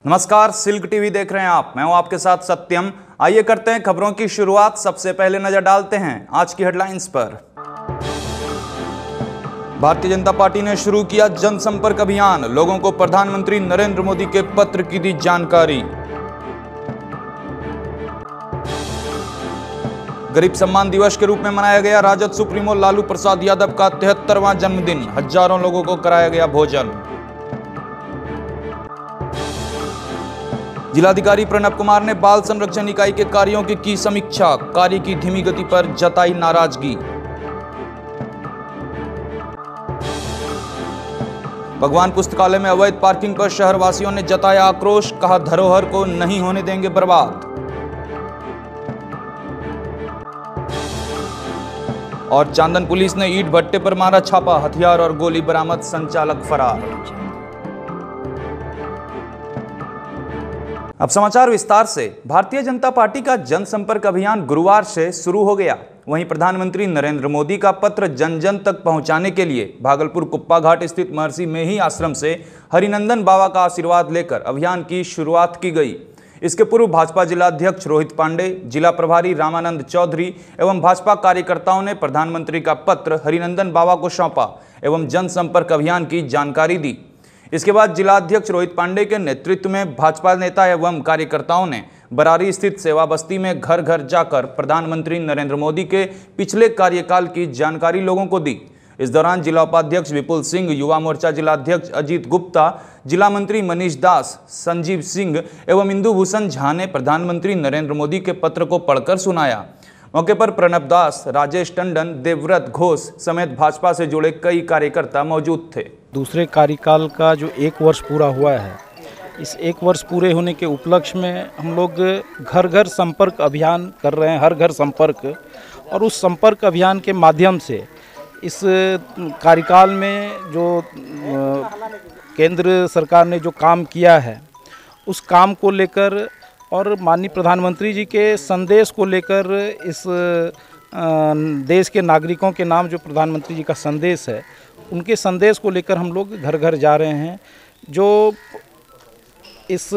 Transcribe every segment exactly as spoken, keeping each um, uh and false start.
नमस्कार, silk TV देख रहे हैं आप। मैं हूं आपके साथ सत्यम। आइए करते हैं खबरों की शुरुआत। सबसे पहले नजर डालते हैं आज की हेडलाइंस पर। भारतीय जनता पार्टी ने शुरू किया जनसंपर्क अभियान, लोगों को प्रधानमंत्री नरेंद्र मोदी के पत्र की दी जानकारी। गरीब सम्मान दिवस के रूप में मनाया गया राजद सुप्रीमो लालू प्रसाद यादव का तिहत्तरवां जन्मदिन, हजारों लोगों को कराया गया भोजन। जिलाधिकारी प्रणब कुमार ने बाल संरक्षण इकाई के कार्यों की की समीक्षा, कार्य की धीमी गति पर जताई नाराजगी। भगवान पुस्तकालय में अवैध पार्किंग पर शहरवासियों ने जताया आक्रोश, कहा धरोहर को नहीं होने देंगे बर्बाद। और चांदन पुलिस ने ईंट भट्टे पर मारा छापा, हथियार और गोली बरामद, संचालक फरार। अब समाचार विस्तार से। भारतीय जनता पार्टी का जनसंपर्क अभियान गुरुवार से शुरू हो गया। वहीं प्रधानमंत्री नरेंद्र मोदी का पत्र जन जन तक पहुंचाने के लिए भागलपुर कुप्पा घाट स्थित महर्षि मेही आश्रम से हरिनंदन बाबा का आशीर्वाद लेकर अभियान की शुरुआत की गई। इसके पूर्व भाजपा जिलाध्यक्ष रोहित पांडे, जिला प्रभारी रामानंद चौधरी एवं भाजपा कार्यकर्ताओं ने प्रधानमंत्री का पत्र हरिनंदन बाबा को सौंपा एवं जनसंपर्क अभियान की जानकारी दी। इसके बाद जिलाध्यक्ष रोहित पांडे के नेतृत्व में भाजपा नेता एवं कार्यकर्ताओं ने बरारी स्थित सेवा बस्ती में घर घर जाकर प्रधानमंत्री नरेंद्र मोदी के पिछले कार्यकाल की जानकारी लोगों को दी। इस दौरान जिला उपाध्यक्ष विपुल सिंह, युवा मोर्चा जिलाध्यक्ष अजीत गुप्ता, जिला मंत्री मनीष दास, संजीव सिंह एवं इंदु भूषण झा ने प्रधानमंत्री नरेंद्र मोदी के पत्र को पढ़कर सुनाया। मौके पर प्रणब दास, राजेश टंडन, देवव्रत घोष समेत भाजपा से जुड़े कई कार्यकर्ता मौजूद थे। दूसरे कार्यकाल का जो एक वर्ष पूरा हुआ है, इस एक वर्ष पूरे होने के उपलक्ष्य में हम लोग घर घर संपर्क अभियान कर रहे हैं, हर घर संपर्क। और उस संपर्क अभियान के माध्यम से इस कार्यकाल में जो केंद्र सरकार ने जो काम किया है, उस काम को लेकर और माननीय प्रधानमंत्री जी के संदेश को लेकर, इस देश के नागरिकों के नाम जो प्रधानमंत्री जी का संदेश है, उनके संदेश को लेकर हम लोग घर घर जा रहे हैं। जो इस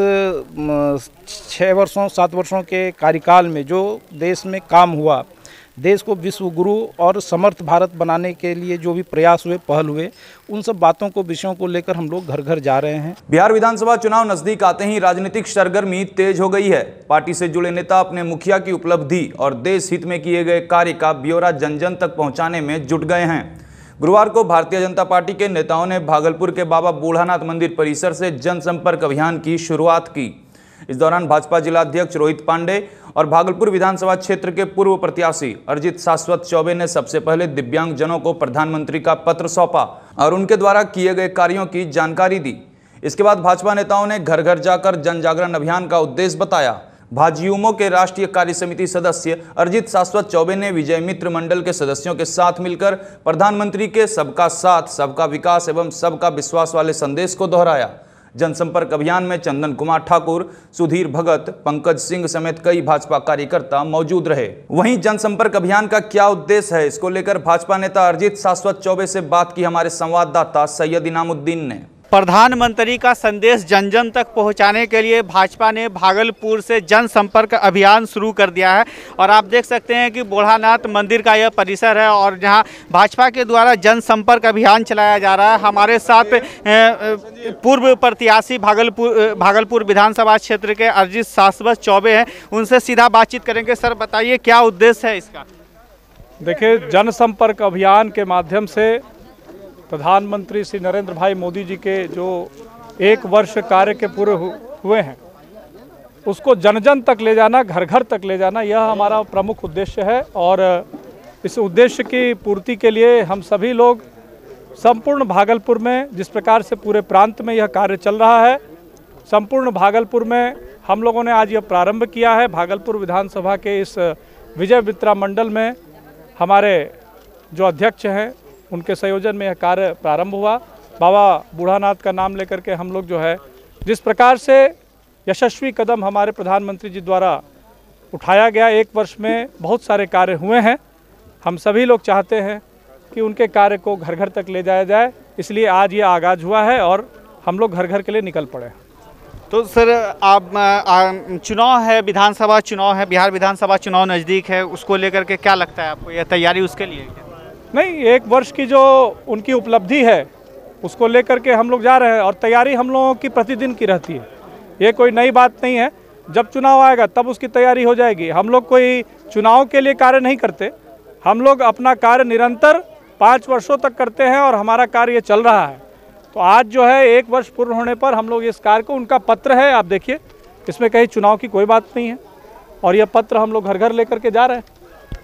छः वर्षों सात वर्षों के कार्यकाल में जो देश में काम हुआ, देश को विश्व गुरु और समर्थ भारत बनाने के लिए जो भी प्रयास हुए, पहल हुए, उन सब बातों को, विषयों को लेकर हम लोग घर घर जा रहे हैं। बिहार विधानसभा चुनाव नजदीक आते ही राजनीतिक सरगर्मी तेज हो गई है। पार्टी से जुड़े नेता अपने मुखिया की उपलब्धि और देश हित में किए गए कार्य का ब्यौरा जन जन तक पहुंचाने में जुट गए हैं। गुरुवार को भारतीय जनता पार्टी के नेताओं ने भागलपुर के बाबा बूढ़ानाथ मंदिर परिसर से जनसंपर्क अभियान की शुरुआत की। इस दौरान भाजपा जिलाध्यक्ष रोहित पांडे और भागलपुर विधानसभा क्षेत्र के पूर्व प्रत्याशी अर्जित शाश्वत चौबे ने सबसे पहले दिव्यांग जनों को प्रधानमंत्री का पत्र सौंपा और उनके द्वारा किए गए कार्यों की जानकारी दी। इसके बाद भाजपा नेताओं ने घर घर जाकर जन जागरण अभियान का उद्देश्य बताया। भाजयुमो के राष्ट्रीय कार्य समिति सदस्य अर्जित शाश्वत चौबे ने विजय मित्र मंडल के सदस्यों के साथ मिलकर प्रधानमंत्री के सबका साथ, सबका विकास एवं सबका विश्वास वाले संदेश को दोहराया। जनसंपर्क अभियान में चंदन कुमार ठाकुर, सुधीर भगत, पंकज सिंह समेत कई भाजपा कार्यकर्ता मौजूद रहे। वहीं जनसंपर्क अभियान का क्या उद्देश्य है, इसको लेकर भाजपा नेता अर्जित शाश्वत चौबे से बात की हमारे संवाददाता सैयद इनामुद्दीन ने। प्रधानमंत्री का संदेश जन जन तक पहुंचाने के लिए भाजपा ने भागलपुर से जनसंपर्क अभियान शुरू कर दिया है। और आप देख सकते हैं कि बूढ़ानाथ मंदिर का यह परिसर है और जहां भाजपा के द्वारा जनसंपर्क अभियान चलाया जा रहा है। हमारे साथ पूर्व प्रत्याशी भागलपुर भागलपुर विधानसभा क्षेत्र के अर्जित शाश्वत चौबे हैं, उनसे सीधा बातचीत करेंगे। सर, बताइए क्या उद्देश्य है इसका? देखिए, जनसंपर्क अभियान के माध्यम से प्रधानमंत्री श्री नरेंद्र भाई मोदी जी के जो एक वर्ष कार्य के पूरे हुए हैं, उसको जन जन तक ले जाना, घर घर तक ले जाना, यह हमारा प्रमुख उद्देश्य है। और इस उद्देश्य की पूर्ति के लिए हम सभी लोग संपूर्ण भागलपुर में, जिस प्रकार से पूरे प्रांत में यह कार्य चल रहा है, संपूर्ण भागलपुर में हम लोगों ने आज यह प्रारंभ किया है। भागलपुर विधानसभा के इस विजय मित्रा मंडल में हमारे जो अध्यक्ष हैं, उनके संयोजन में यह कार्य प्रारंभ हुआ। बाबा बूढ़ानाथ का नाम लेकर के हम लोग जो है, जिस प्रकार से यशस्वी कदम हमारे प्रधानमंत्री जी द्वारा उठाया गया, एक वर्ष में बहुत सारे कार्य हुए हैं। हम सभी लोग चाहते हैं कि उनके कार्य को घर घर तक ले जाया जाए, इसलिए आज ये आगाज़ हुआ है और हम लोग घर घर के लिए निकल पड़े। तो सर आप आ, चुनाव है, विधानसभा चुनाव है, बिहार विधानसभा चुनाव नज़दीक है, उसको लेकर के क्या लगता है आपको, यह तैयारी उसके लिए? नहीं, एक वर्ष की जो उनकी उपलब्धि है उसको लेकर के हम लोग जा रहे हैं और तैयारी हम लोगों की प्रतिदिन की रहती है। ये कोई नई बात नहीं है, जब चुनाव आएगा तब उसकी तैयारी हो जाएगी। हम लोग कोई चुनाव के लिए कार्य नहीं करते, हम लोग अपना कार्य निरंतर पाँच वर्षों तक करते हैं और हमारा कार्य ये चल रहा है। तो आज जो है एक वर्ष पूर्ण होने पर हम लोग इस कार्य को, उनका पत्र है, आप देखिए, इसमें कहीं चुनाव की कोई बात नहीं है और यह पत्र हम लोग घर घर लेकर के जा रहे हैं।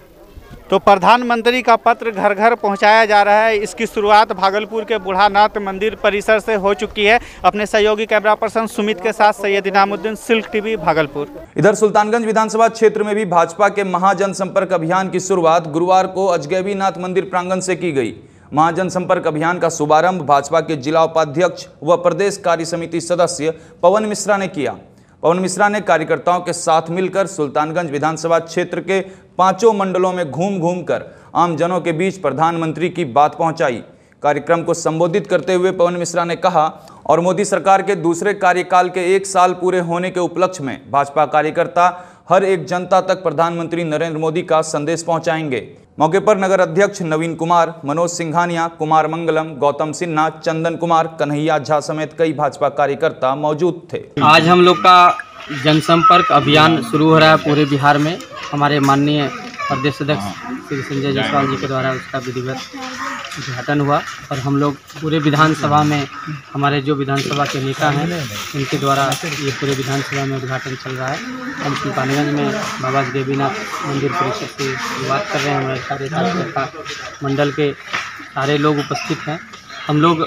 तो प्रधानमंत्री का पत्र घर घर पहुंचाया जा रहा है। इसकी शुरुआत भागलपुर के बूढ़ानाथ मंदिर परिसर से हो चुकी है। अपने सहयोगी कैमरा पर्सन सुमित के साथ सैयद इनामुद्दीन, सिल्क टीवी, भागलपुर। इधर सुल्तानगंज विधानसभा क्षेत्र में भी भाजपा के महाजन संपर्क अभियान की शुरुआत गुरुवार को अजगैबीनाथ मंदिर प्रांगण से की गई। महाजन संपर्क अभियान का शुभारंभ भाजपा के जिला उपाध्यक्ष व प्रदेश कार्य समिति सदस्य पवन मिश्रा ने किया। पवन मिश्रा ने कार्यकर्ताओं के साथ मिलकर सुल्तानगंज विधानसभा क्षेत्र के पांचों मंडलों में घूम घूम कर आमजनों के बीच प्रधानमंत्री की बात पहुंचाई। कार्यक्रम को संबोधित करते हुए पवन मिश्रा ने कहा, और मोदी सरकार के दूसरे कार्यकाल के एक साल पूरे होने के उपलक्ष्य में भाजपा कार्यकर्ता हर एक जनता तक प्रधानमंत्री नरेंद्र मोदी का संदेश पहुंचाएंगे। मौके पर नगर अध्यक्ष नवीन कुमार, मनोज सिंघानिया, कुमार मंगलम, गौतम सिन्हा, चंदन कुमार, कन्हैया झा समेत कई भाजपा कार्यकर्ता मौजूद थे। आज हम लोग का जनसंपर्क अभियान शुरू हो रहा है पूरे बिहार में। हमारे माननीय प्रदेश अध्यक्ष श्री संजय जायसवाल जी के द्वारा उसका विधिवत उद्घाटन हुआ और हम लोग पूरे विधानसभा में, हमारे जो विधानसभा के नेता हैं उनके द्वारा ये पूरे विधानसभा में उद्घाटन चल रहा है। हम सुल्तानगंज में बाबा अजगैबीनाथ मंदिर परिसर से शुरुआत कर रहे हैं। हमारे सारे कार्यकर्ता मंडल के सारे लोग उपस्थित हैं। हम लोग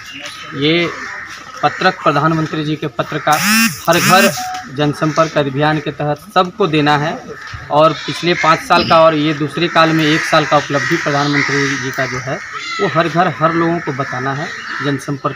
ये पत्रक प्रधानमंत्री जी के पत्र का हर घर जनसंपर्क अभियान के तहत सबको देना है और पिछले पाँच साल का और ये दूसरे काल में एक साल का उपलब्धि प्रधानमंत्री जी का जो है वो हर घर हर लोगों को बताना है जनसंपर्क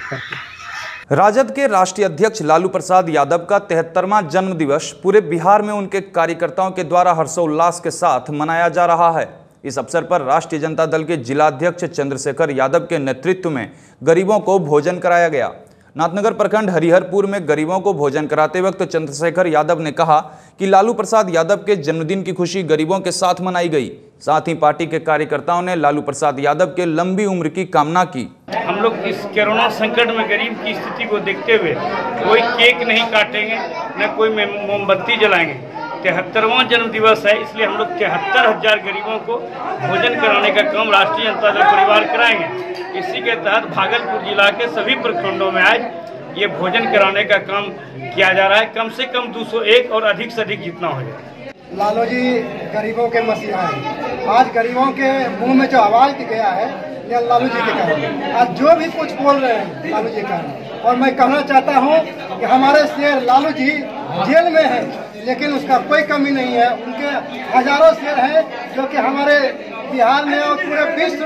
करके। राजद के राष्ट्रीय अध्यक्ष लालू प्रसाद यादव का तिहत्तरवां जन्म दिवस पूरे बिहार में उनके कार्यकर्ताओं के द्वारा हर्षोल्लास के साथ मनाया जा रहा है। इस अवसर पर राष्ट्रीय जनता दल के जिलाध्यक्ष चंद्रशेखर यादव के नेतृत्व में गरीबों को भोजन कराया गया। नाथनगर प्रखंड हरिहरपुर में गरीबों को भोजन कराते वक्त चंद्रशेखर यादव ने कहा कि लालू प्रसाद यादव के जन्मदिन की खुशी गरीबों के साथ मनाई गई। साथ ही पार्टी के कार्यकर्ताओं ने लालू प्रसाद यादव के लंबी उम्र की कामना की। हम लोग इस कोरोना संकट में गरीब की स्थिति को देखते हुए कोई केक नहीं काटेंगे, न कोई मोमबत्ती जलाएंगे। तिहत्तरवां जन्म दिवस है, इसलिए हम लोग तिहत्तर हजार गरीबों को भोजन कराने का काम राष्ट्रीय जनता दल परिवार कराएंगे। इसी के तहत भागलपुर जिला के सभी प्रखंडों में आज ये भोजन कराने का काम किया जा रहा है। कम से कम दो सौ एक और अधिक से अधिक जितना हो जाए। लालू जी गरीबों के मसीहा हैं। आज गरीबों के मुंह में जो आवाज गया है ये लालू जी के कारण। आज जो भी कुछ बोल रहे हैं लालू जी का। और मैं कहना चाहता हूँ कि हमारे शेर लालू जी जेल में हैं, लेकिन उसका कोई कमी नहीं है। उनके हजारों शेर हैं जो कि हमारे बिहार में और पूरे विश्व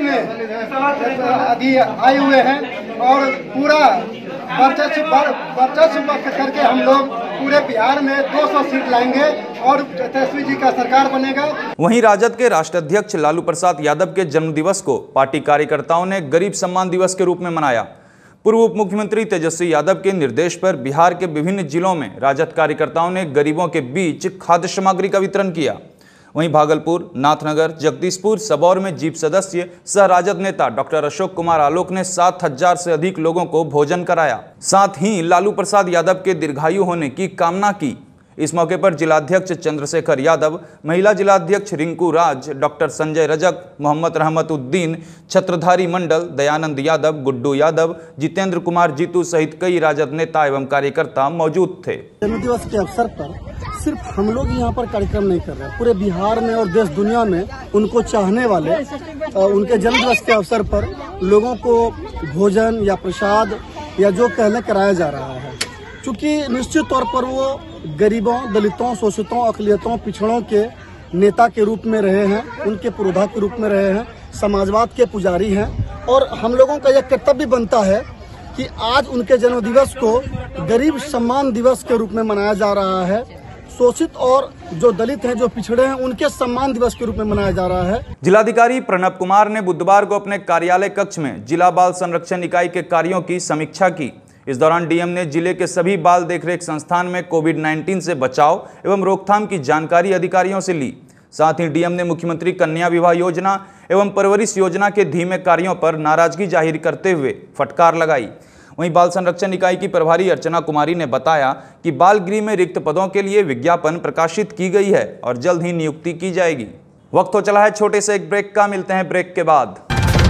में अभी आए हुए हैं और पूरा वर्चस्व वर्चस्व करके हम लोग पूरे बिहार में दो सौ सीट लाएंगे और तेजस्वी जी का सरकार बनेगा। वहीं राजद के राष्ट्रीय अध्यक्ष लालू प्रसाद यादव के जन्म दिवस को पार्टी कार्यकर्ताओं ने गरीब सम्मान दिवस के रूप में मनाया। पूर्व उप मुख्यमंत्री तेजस्वी यादव के निर्देश पर बिहार के विभिन्न जिलों में राजद कार्यकर्ताओं ने गरीबों के बीच खाद्य सामग्री का वितरण किया। वहीं भागलपुर, नाथनगर, जगदीशपुर, सबौर में जीप सदस्य सह राजद नेता डॉक्टर अशोक कुमार आलोक ने सात हजार से अधिक लोगों को भोजन कराया। साथ ही लालू प्रसाद यादव के दीर्घायु होने की कामना की। इस मौके पर जिलाध्यक्ष चंद्रशेखर यादव, महिला जिलाध्यक्ष रिंकू राज, डॉक्टर संजय रजक, मोहम्मद रहमतुद्दीन, छत्रधारी मंडल, दयानंद यादव, गुड्डू यादव, जितेंद्र कुमार जीतू सहित कई राजद नेता एवं कार्यकर्ता मौजूद थे। जन्म दिवस के अवसर पर सिर्फ हम लोग यहाँ पर कार्यक्रम नहीं कर रहे, पूरे बिहार में और देश दुनिया में उनको चाहने वाले उनके जन्म दिवस के अवसर पर लोगों को भोजन या प्रसाद या जो कहने कराया जा रहा है। चूँकि निश्चित तौर पर वो गरीबों, दलितों, शोषितों, अकलियतों, पिछड़ों के नेता के रूप में रहे हैं, उनके पुरोधा के रूप में रहे हैं, समाजवाद के पुजारी हैं और हम लोगों का यह कर्तव्य बनता है कि आज उनके जन्म दिवस को गरीब सम्मान दिवस के रूप में मनाया जा रहा है। शोषित और जो दलित हैं, जो पिछड़े हैं, उनके सम्मान दिवस के रूप में मनाया जा रहा है। जिलाधिकारी प्रणब कुमार ने बुधवार को अपने कार्यालय कक्ष में जिला बाल संरक्षण इकाई के कार्यों की समीक्षा की। इस दौरान डीएम ने जिले के सभी बाल देखरेख संस्थान में कोविड उन्नीस से बचाव एवं रोकथाम की जानकारी अधिकारियों से ली। साथ ही डीएम ने मुख्यमंत्री कन्या विवाह योजना एवं परवरिश योजना के धीमे कार्यों पर नाराजगी जाहिर करते हुए फटकार लगाई। वहीं बाल संरक्षण इकाई की प्रभारी अर्चना कुमारी ने बताया कि बाल गृह में रिक्त पदों के लिए विज्ञापन प्रकाशित की गई है और जल्द ही नियुक्ति की जाएगी। वक्त हो चला है छोटे से एक ब्रेक का, मिलते हैं ब्रेक के बाद।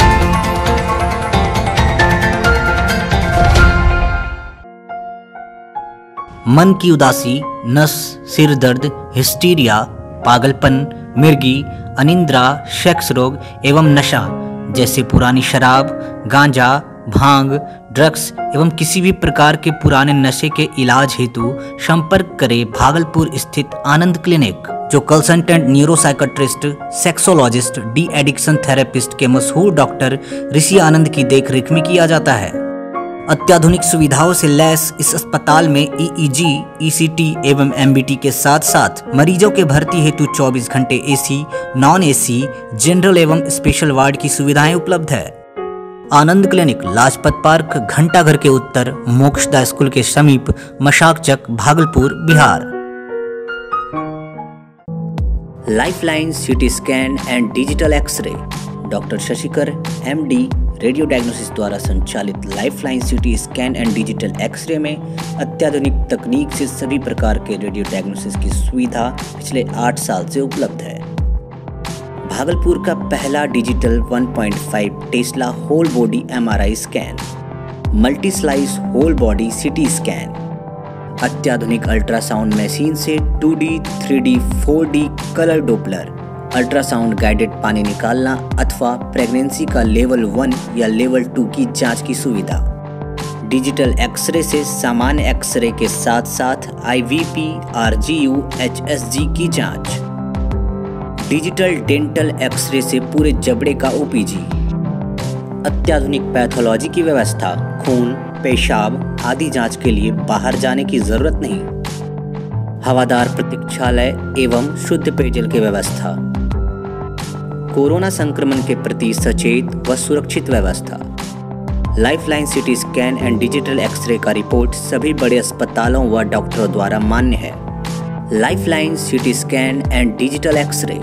मन की उदासी, नस, सिर दर्द, हिस्टीरिया, पागलपन, मिर्गी, अनिद्रा, सेक्स रोग एवं नशा जैसे पुरानी शराब, गांजा, भांग, ड्रग्स एवं किसी भी प्रकार के पुराने नशे के इलाज हेतु संपर्क करें भागलपुर स्थित आनंद क्लिनिक, जो consultant neuropsychiatrist, sexologist, de addiction therapist के मशहूर डॉक्टर ऋषि आनंद की देखरेख में किया जाता है। अत्याधुनिक सुविधाओं से लैस इस अस्पताल में ईईजी, ईसीटी एवं एमबीटी के साथ साथ मरीजों के भर्ती हेतु चौबीस घंटे एसी, नॉन एसी, जनरल एवं स्पेशल वार्ड की सुविधाएं उपलब्ध है। आनंद क्लिनिक, लाजपत पार्क, घंटाघर के उत्तर, मोक्षदा स्कूल के समीप, Mashakchak, Bhagalpur, Bihar. Lifeline city scan and digital xray, doctor Shashikar MD radio diagnosis द्वारा संचालित lifeline city scan and digital xray में अत्याधुनिक तकनीक से सभी प्रकार के रेडियो डायग्नोसिस की सुविधा पिछले आठ साल से उपलब्ध है। भागलपुर का पहला digital one point five tesla whole body MRI scan, multi slice whole body CT scan, अत्याधुनिक अल्ट्रासाउंड मशीन से two D, three D, four D colour doppler, ultrasound guided पानी निकालना अथवा प्रेगनेंसी का लेवल वन या लेवल टू की जांच की सुविधा। डिजिटल एक्सरे से सामान्य एक्सरे के साथ साथ आईवीपी, आरजीयू, एचएसजी की जांच। डिजिटल डेंटल एक्सरे से पूरे जबड़े का ओपीजी। अत्याधुनिक पैथोलॉजी की व्यवस्था, खून, पेशाब आदि जांच के लिए बाहर जाने की जरूरत नहीं। हवादार प्रतीक्षालय एवं शुद्ध पेयजल की व्यवस्था। कोरोना संक्रमण के प्रति सचेत व सुरक्षित व्यवस्था। Lifeline city scan and digital xray का रिपोर्ट सभी बड़े अस्पतालों व डॉक्टरों द्वारा मान्य है। Lifeline city scan and digital xray.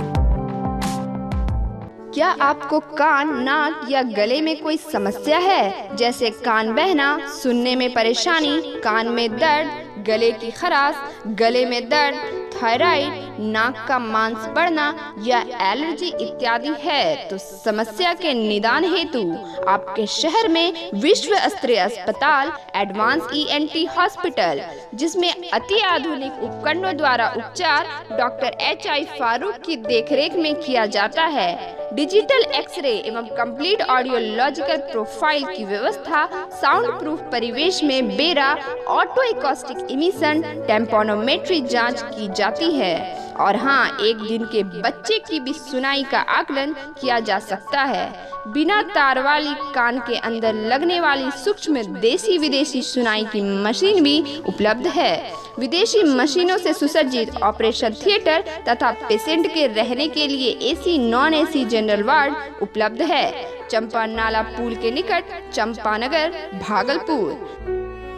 क्या आपको कान, नाक या गले में कोई समस्या है, जैसे कान बहना, सुनने में परेशानी, कान में दर्द, गले की खराश, गले में दर्द, थायराइड, नाक का मांस बढ़ना या एलर्जी इत्यादि है, तो समस्या के निदान हेतु आपके शहर में विश्व स्तरीय अस्पताल एडवांस ईएनटी हॉस्पिटल, जिसमें अति आधुनिक उपकरणों द्वारा उपचार डॉक्टर एच आई फारूक की देखरेख में किया जाता है। डिजिटल एक्सरे एवं कंप्लीट ऑडियोलॉजिकल प्रोफाइल की व्यवस्था, साउंड प्रूफ परिवेश में बेरा, ऑटो एकॉस्टिक इमिशन, टेम्पोनोमेट्री जांच की जाती है। और हाँ, एक दिन के बच्चे की भी सुनाई का आकलन किया जा सकता है। बिना तार वाली कान के अंदर लगने वाली सूक्ष्म देसी विदेशी सुनाई की मशीन भी उपलब्ध है। विदेशी मशीनों से सुसज्जित ऑपरेशन थिएटर तथा पेशेंट के रहने के लिए AC, non AC general ward उपलब्ध है। चंपा नाला पुल के निकट, चंपानगर, भागलपुर।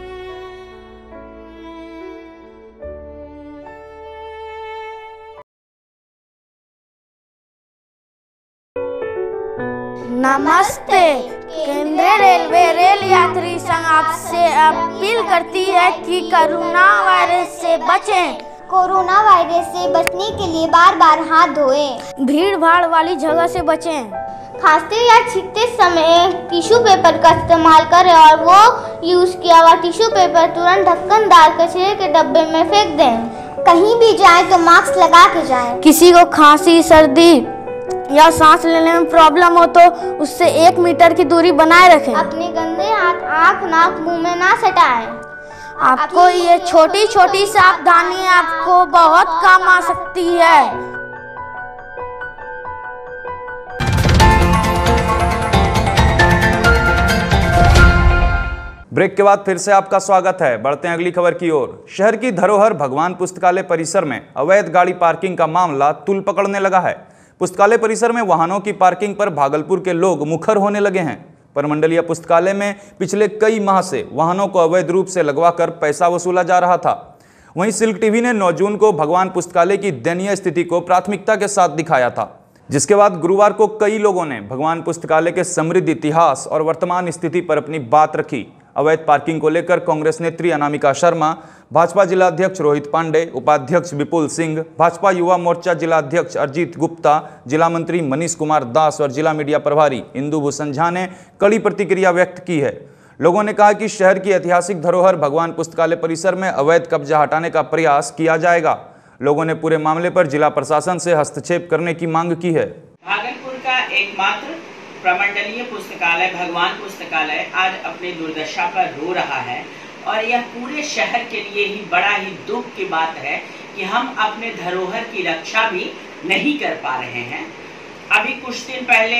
नमस्ते। केंद्रीय रेलवे रेल यात्री संघ आपसे अपील करती है कि कोरोना वायरस से बचें। कोरोना वायरस से बचने के लिए बार बार हाथ धोएं। भीड़ भाड़ वाली जगह से बचें। खांसते या छींकते समय टिश्यू पेपर का इस्तेमाल करें और वो यूज किया हुआ टिश्यू पेपर तुरंत ढक्कनदार कचरे के डब्बे में फेंक दें। कहीं भी जाएं तो मास्क लगा के जाएं। किसी को खांसी, सर्दी या सांस लेने में प्रॉब्लम हो तो उससे एक मीटर की दूरी बनाए रखें। अपने गंदे हाथ आँख, नाक, मुंह में ना सटाएं। आपको ये छोटी छोटी सावधानी आपको बहुत काम आ सकती है। ब्रेक के बाद फिर से आपका स्वागत है। बढ़ते हैं अगली खबर की ओर। शहर की धरोहर भगवान पुस्तकालय परिसर में अवैध गाड़ी पार्किंग का मामला तूल पकड़ने लगा है। पुस्तकालय परिसर में वाहनों की पार्किंग पर भागलपुर के लोग मुखर होने लगे हैं। परमंडलीय पुस्तकालय में पिछले कई माह से वाहनों को अवैध रूप से लगवाकर पैसा वसूला जा रहा था। वहीं सिल्क टीवी ने नौ जून को भगवान पुस्तकालय की दयनीय स्थिति को प्राथमिकता के साथ दिखाया था, जिसके बाद गुरुवार को कई लोगों ने भगवान पुस्तकालय के समृद्ध इतिहास और वर्तमान स्थिति पर अपनी बात रखी। अवैध पार्किंग को लेकर कांग्रेस नेत्री अनामिका शर्मा, भाजपा जिला अध्यक्ष रोहित पांडे, उपाध्यक्ष विपुल सिंह, भाजपा युवा मोर्चा जिला अध्यक्ष अरजीत गुप्ता, जिला मंत्री मनीष कुमार दास और जिला मीडिया प्रभारी इंदु भूषण झा ने कड़ी प्रतिक्रिया व्यक्त की है। लोगों ने कहा कि शहर की ऐतिहासिक धरोहर भगवान पुस्तकालय परिसर में अवैध कब्जा हटाने का प्रयास किया जाएगा। लोगों ने पूरे मामले पर जिला प्रशासन से हस्तक्षेप करने की मांग की है। भागलपुर का एकमात्र प्रमंडलीय पुस्तकालय भगवान पुस्तकालय आज अपनी दुर्दशा पर रो रहा है और यह पूरे शहर के लिए ही बड़ा ही दुख की बात है कि हम अपने धरोहर की रक्षा भी नहीं कर पा रहे हैं। अभी कुछ दिन पहले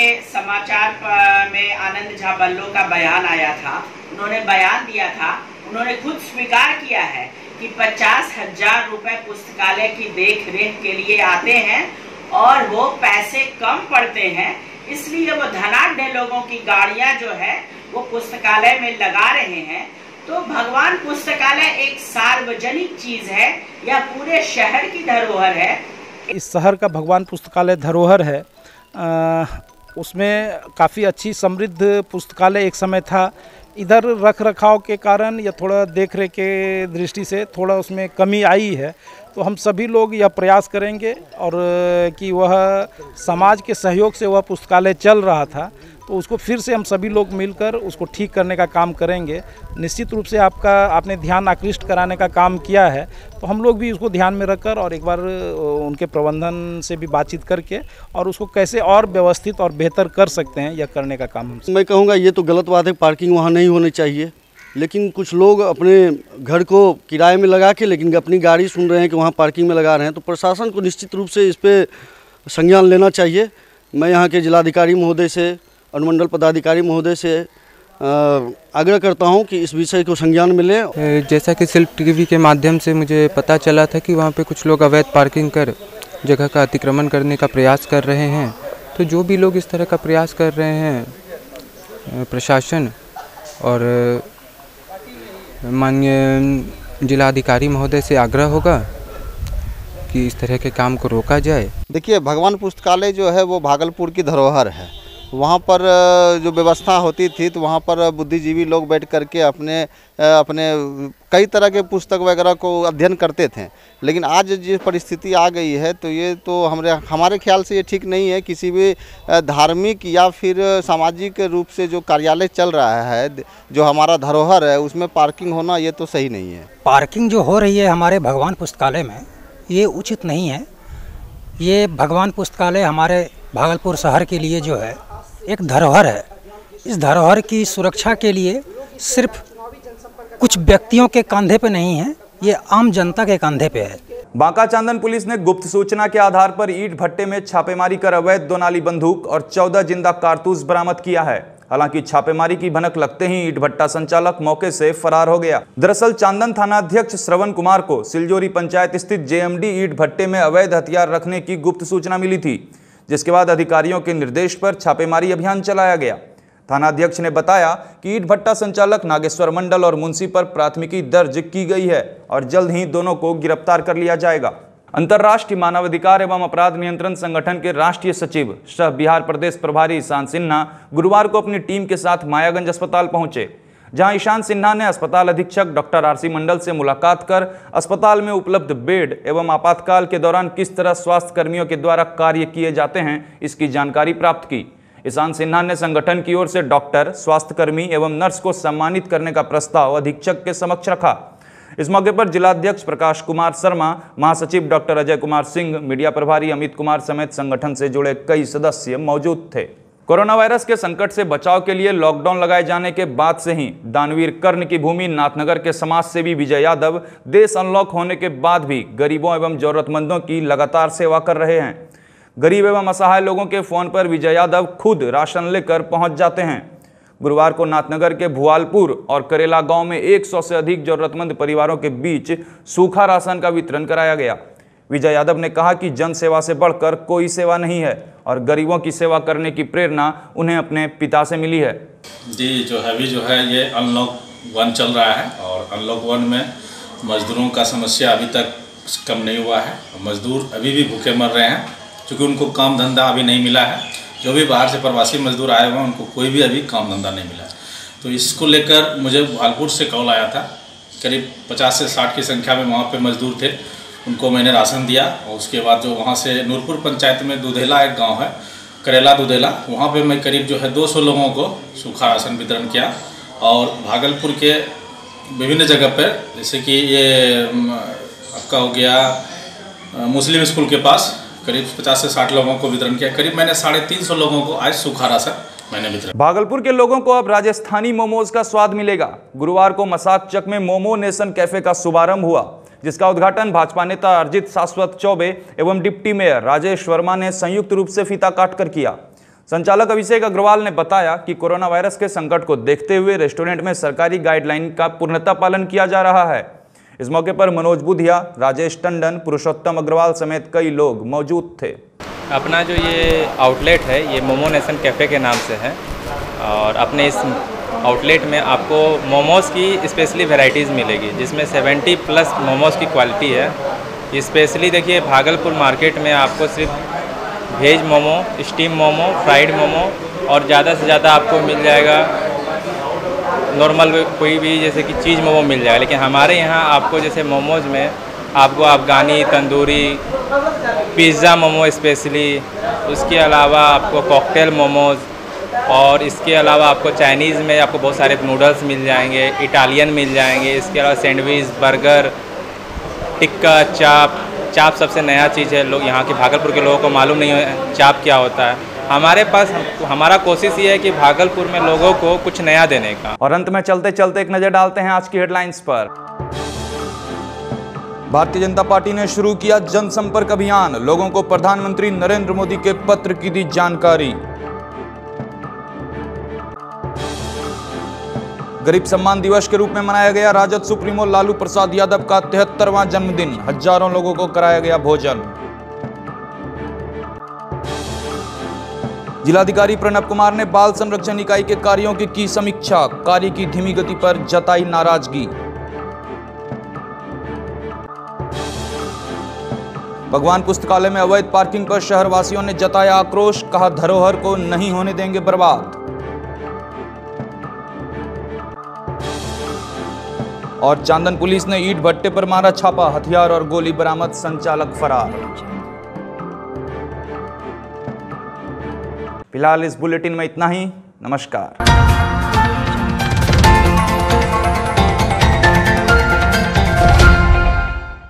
समाचार में आनंद झा बल्लो का बयान आया था। उन्होंने बयान दिया था, उन्होंने खुद स्वीकार किया है कि पचास हजार रुपए पुस्तकालय की देख रेख के लिए आते हैं और वो पैसे कम पड़ते हैं, इसलिए वो धनाढ्य लोगों की गाड़ियां जो है वो पुस्तकालय में लगा रहे हैं। तो भगवान पुस्तकालय एक सार्वजनिक चीज है, यह पूरे शहर की धरोहर है। इस शहर का भगवान पुस्तकालय धरोहर है। आ, उसमें काफ़ी अच्छी समृद्ध पुस्तकालय एक समय था। इधर रख रखाव के कारण या थोड़ा देख रेख के दृष्टि से थोड़ा उसमें कमी आई है। तो हम सभी लोग यह प्रयास करेंगे और कि वह समाज के सहयोग से वह पुस्तकालय चल रहा था, तो उसको फिर से हम सभी लोग मिलकर उसको ठीक करने का काम करेंगे। निश्चित रूप से आपका आपने ध्यान आकृष्ट कराने का काम किया है, तो हम लोग भी उसको ध्यान में रखकर और एक बार उनके प्रबंधन से भी बातचीत करके और उसको कैसे और व्यवस्थित और बेहतर कर सकते हैं, यह करने का काम हम। मैं कहूँगा ये तो गलत बात है, पार्किंग वहाँ नहीं होनी चाहिए, लेकिन कुछ लोग अपने घर को किराए में लगा के लेकिन अपनी गाड़ी सुन रहे हैं कि वहाँ पार्किंग में लगा रहे हैं, तो प्रशासन को निश्चित रूप से इस पर संज्ञान लेना चाहिए। मैं यहाँ के जिलाधिकारी महोदय से, अनुमंडल पदाधिकारी महोदय से आग्रह करता हूँ कि इस विषय को संज्ञान में लें। जैसा कि सिल्क टीवी के माध्यम से मुझे पता चला था कि वहाँ पे कुछ लोग अवैध पार्किंग कर जगह का अतिक्रमण करने का प्रयास कर रहे हैं, तो जो भी लोग इस तरह का प्रयास कर रहे हैं, प्रशासन और माननीय जिलाधिकारी महोदय से आग्रह होगा कि इस तरह के काम को रोका जाए। देखिए, भगवान पुस्तकालय जो है वो भागलपुर की धरोहर है। वहाँ पर जो व्यवस्था होती थी तो वहाँ पर बुद्धिजीवी लोग बैठ करके अपने अपने कई तरह के पुस्तक वगैरह को अध्ययन करते थे, लेकिन आज जिस परिस्थिति आ गई है तो ये तो हमारे हमारे ख्याल से ये ठीक नहीं है। किसी भी धार्मिक या फिर सामाजिक रूप से जो कार्यालय चल रहा है, जो हमारा धरोहर है, उसमें पार्किंग होना ये तो सही नहीं है। पार्किंग जो हो रही है हमारे भगवान पुस्तकालय में, ये उचित नहीं है। ये भगवान पुस्तकालय हमारे भागलपुर शहर के लिए जो है एक धरोहर है। इस धरोहर की सुरक्षा के लिए सिर्फ कुछ व्यक्तियों के कंधे पे नहीं है, ये आम जनता के कंधे पे है। बांका चांदन पुलिस ने गुप्त सूचना के आधार पर ईंट भट्टे में छापेमारी कर अवैध दो नाली बंदूक और चौदह जिंदा कारतूस बरामद किया है। हालांकि छापेमारी की भनक लगते ही ईंट भट्टा संचालक मौके से फरार हो गया। दरअसल चांदन थाना अध्यक्ष श्रवण कुमार को सिलजोरी पंचायत स्थित जेएमडी ईंट भट्टे में अवैध हथियार रखने की गुप्त सूचना मिली थी, जिसके बाद अधिकारियों के निर्देश पर छापेमारी अभियान चलाया गया। थाना अध्यक्ष ने बताया कि ईंट भट्टा संचालक नागेश्वर मंडल और मुंशी पर प्राथमिकी दर्ज की गई है और जल्द ही दोनों को गिरफ्तार कर लिया जाएगा। अंतर्राष्ट्रीय मानवाधिकार एवं अपराध नियंत्रण संगठन के राष्ट्रीय सचिव सह बिहार प्रदेश प्रभारी ईशान सिन्हा गुरुवार को अपनी टीम के साथ मायागंज अस्पताल पहुंचे, जहां ईशान सिन्हा ने अस्पताल अधीक्षक डॉक्टर आरसी मंडल से मुलाकात कर अस्पताल में उपलब्ध बेड एवं आपातकाल के दौरान किस तरह स्वास्थ्य कर्मियों के द्वारा कार्य किए जाते हैं, इसकी जानकारी प्राप्त की। ईशान सिन्हा ने संगठन की ओर से डॉक्टर, स्वास्थ्यकर्मी एवं नर्स को सम्मानित करने का प्रस्ताव अधीक्षक के समक्ष रखा। इस मौके पर जिलाध्यक्ष प्रकाश कुमार शर्मा, महासचिव डॉक्टर अजय कुमार सिंह, मीडिया प्रभारी अमित कुमार समेत संगठन से जुड़े कई सदस्य मौजूद थे। कोरोना वायरस के संकट से बचाव के लिए लॉकडाउन लगाए जाने के बाद से ही दानवीर कर्ण की भूमि नाथनगर के समाज सेवी विजय यादव देश अनलॉक होने के बाद भी गरीबों एवं जरूरतमंदों की लगातार सेवा कर रहे हैं। गरीब एवं असहाय लोगों के फोन पर विजय यादव खुद राशन लेकर पहुंच जाते हैं। गुरुवार को नाथनगर के भुआलपुर और करेला गांव में सौ से अधिक जरूरतमंद परिवारों के बीच सूखा राशन का वितरण कराया गया। विजय यादव ने कहा कि जन सेवा से बढ़कर कोई सेवा नहीं है और गरीबों की सेवा करने की प्रेरणा उन्हें अपने पिता से मिली है। जी जो है अभी जो है ये अनलॉक वन चल रहा है और अनलॉक वन में मजदूरों का समस्या अभी तक कम नहीं हुआ है। मजदूर अभी भी भूखे मर रहे हैं क्योंकि उनको काम धंधा अभी नहीं मिला है। जो भी बाहर से प्रवासी मजदूर आए हुए हैं उनको कोई भी अभी काम धंधा नहीं मिला। तो इसको लेकर मुझे भागलपुर से कॉल आया था। करीब पचास से साठ की संख्या में वहाँ पे मजदूर थे, उनको मैंने राशन दिया। और उसके बाद जो वहाँ से नूरपुर पंचायत में दुधेला एक गांव है, करेला दुधेला, वहाँ पे मैं करीब जो है दो सौ लोगों को सूखा राशन वितरण किया। और भागलपुर के विभिन्न जगह पर जैसे कि ये आपका हो गया मुस्लिम स्कूल के पास करीब पचास से साठ लोगों को वितरण किया। करीब मैंने साढ़े तीन सौ लोगों को आज सूखा राशन मैंने वितरण। भागलपुर के लोगों को अब राजस्थानी मोमोज का स्वाद मिलेगा। गुरुवार को मसाकचक में मोमो नेशन कैफे का शुभारंभ हुआ, जिसका उद्घाटन भाजपा नेता अर्जित शाश्वत चौबे एवं डिप्टी मेयर राजेश वर्मा ने संयुक्त रूप से फीता काटकर किया। संचालक अभिषेक अग्रवाल ने बताया कि कोरोना वायरस के संकट को देखते हुए रेस्टोरेंट में सरकारी गाइडलाइन का पूर्णतः पालन किया जा रहा है। इस मौके पर मनोज बुधिया, राजेश टंडन, पुरुषोत्तम अग्रवाल समेत कई लोग मौजूद थे। अपना जो ये आउटलेट है ये मोमो नेशन कैफ़े के नाम से है और अपने इस आउटलेट में आपको मोमोज़ की स्पेशली वैरायटीज़ मिलेगी, जिसमें सत्तर प्लस मोमोज़ की क्वालिटी है। स्पेशली देखिए भागलपुर मार्केट में आपको सिर्फ veg momo, steam momo, fried momo और ज़्यादा से ज़्यादा आपको मिल जाएगा नॉर्मल कोई भी जैसे कि चीज़ मोमो मिल जाएगा। लेकिन हमारे यहाँ आपको जैसे मोमोज़ में आपको अफ़गानी, तंदूरी, पिज़्ज़ा मोमो स्पेशली, उसके अलावा आपको कॉकटेल मोमोज़ और इसके अलावा आपको चाइनीज़ में आपको बहुत सारे नूडल्स मिल जाएंगे, इटालियन मिल जाएंगे, इसके अलावा सैंडविच, बर्गर, टिक्का, चाप। चाप सबसे नया चीज़ है, लोग यहाँ के भागलपुर के लोगों को मालूम नहीं है चाप क्या होता है। हमारे पास हमारा कोशिश ये है कि भागलपुर में लोगों को कुछ नया देने का। और अंत में चलते चलते एक नज़र डालते हैं आज की हेडलाइंस पर। भारतीय जनता पार्टी ने शुरू किया जनसंपर्क अभियान, लोगों को प्रधानमंत्री नरेंद्र मोदी के पत्र की दी जानकारी। गरीब सम्मान दिवस के रूप में मनाया गया राजद सुप्रीमो लालू प्रसाद यादव का तिहत्तरवां जन्मदिन, हजारों लोगों को कराया गया भोजन। जिलाधिकारी प्रणब कुमार ने बाल संरक्षण इकाई के कार्यों की की समीक्षा, कार्य की धीमी गति पर जताई नाराजगी। भगवान पुस्तकालय में अवैध पार्किंग पर शहरवासियों ने जताया आक्रोश, कहा धरोहर को नहीं होने देंगे बर्बाद। और चांदन पुलिस ने ईंट भट्टे पर मारा छापा, हथियार और गोली बरामद, संचालक फरार। फिलहाल इस बुलेटिन में इतना ही। नमस्कार।